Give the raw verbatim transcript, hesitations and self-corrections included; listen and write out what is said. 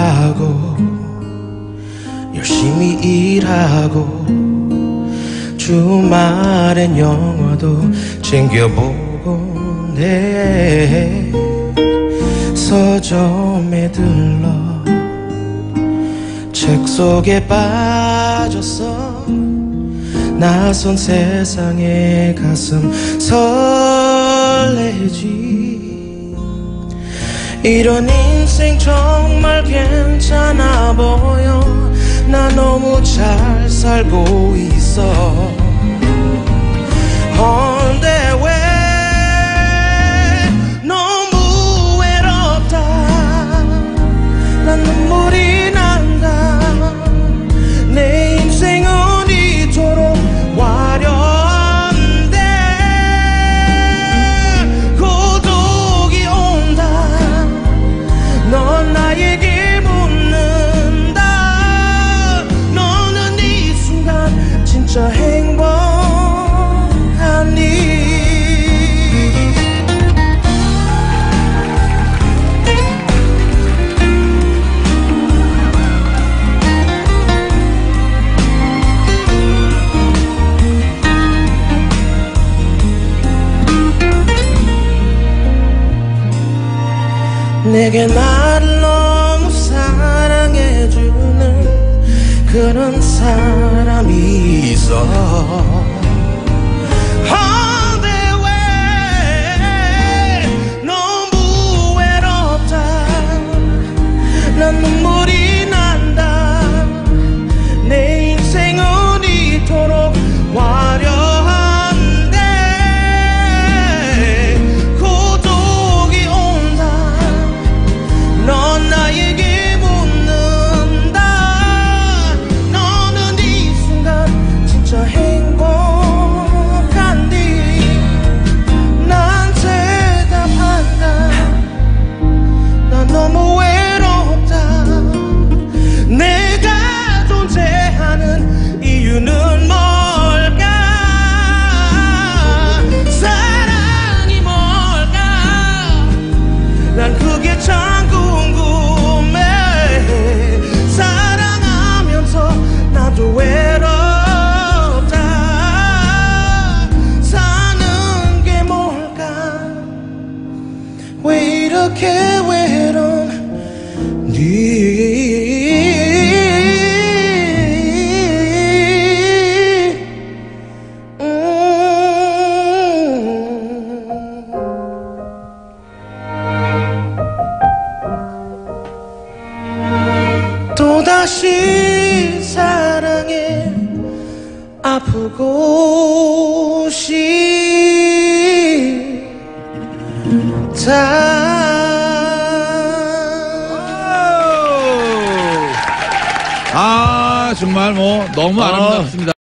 하고 열심히 일하고 주말엔 영화도 챙겨보곤 해. 서점에 들러 책 속에 빠졌어. 낯선 세상에 가슴 설레지. 이런 인생 정말 괜찮아 보여. 나 너무 잘 살고 있어. 근데 왜 너무 외롭다. 난 눈물이 난다. 내 인생은 이토록 화려한데 고독이 온다. 넌 나에게 묻는다. 너는 이 순간 진짜 행복하니? 내게 나를 너무 사랑해주는 그런 사람이 있어. 근데 왜 너무 외롭다. 난 눈물이 난다. 내 인생은 이토록 화려한데 고독이 온다. 넌 나에게 묻는다. 너는 이 순간 진짜 행복한디? 난 대답한다. 난 너무 외롭다. 내가 존재하는 이유는 뭘까? 사랑이 뭘까? 난 그게 참 궁금해. 사랑하면서 나도 외롭다. 사는 게 뭘까? 왜 이렇게 외롭니? 음. 또다시 사랑에 아프고 싶다. 아, 정말 뭐 너무 아름답습니다.